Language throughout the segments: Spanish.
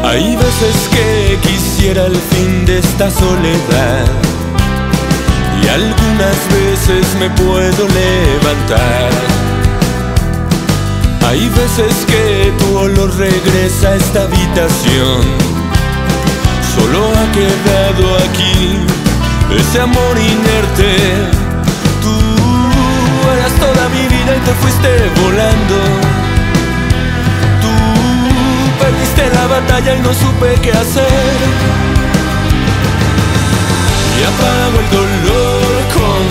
Hay veces que quisiera el fin de esta soledad, y algunas veces me puedo levantar. Hay veces que tu olor regresa a esta habitación. Solo ha quedado aquí ese amor inerte. Tú eras toda mi vida y te fuiste volando. Tú perdiste la batalla y no supe qué hacer. Y apago el dolor con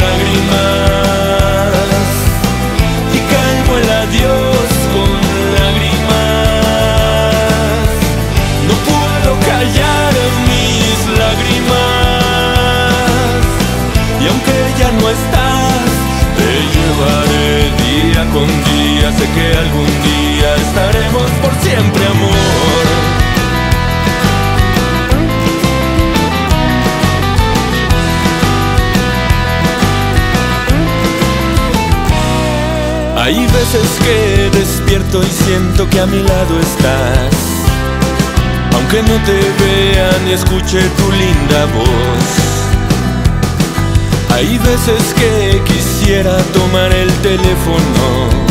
lágrimas y calmo el adiós con lágrimas. No puedo callar mis lágrimas, y aunque ya no estás, te llevaré día con día. Sé que algún día estaremos por siempre, amor. Hay veces que despierto y siento que a mi lado estás, aunque no te vea ni escuche tu linda voz. Hay veces que quisiera tomar el teléfono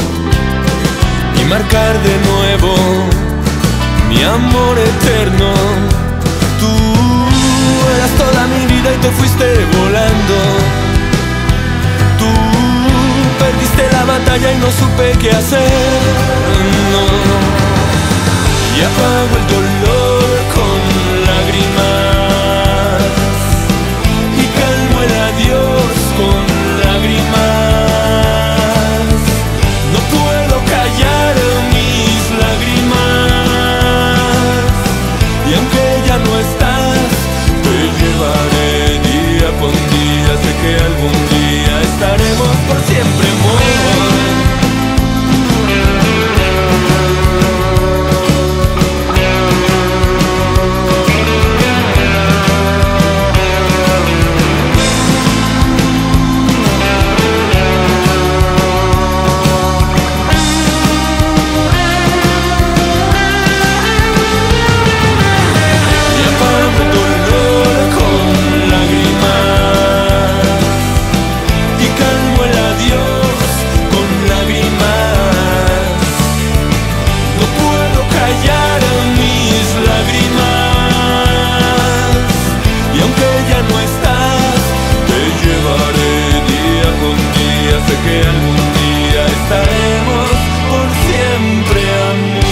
y marcar de nuevo mi amor eterno. Tú eras toda mi vida y te fuiste volando. Tú perdiste la batalla y no supe qué hacer, no. Y apago el dolor con lágrimas y calmo el adiós con lágrimas. No puedo callar mis lágrimas, y aunque ya no estás, te llevaré día con día. Sé que algún día estaremos por siempre, amor. Sé que algún día estaremos por siempre, amor.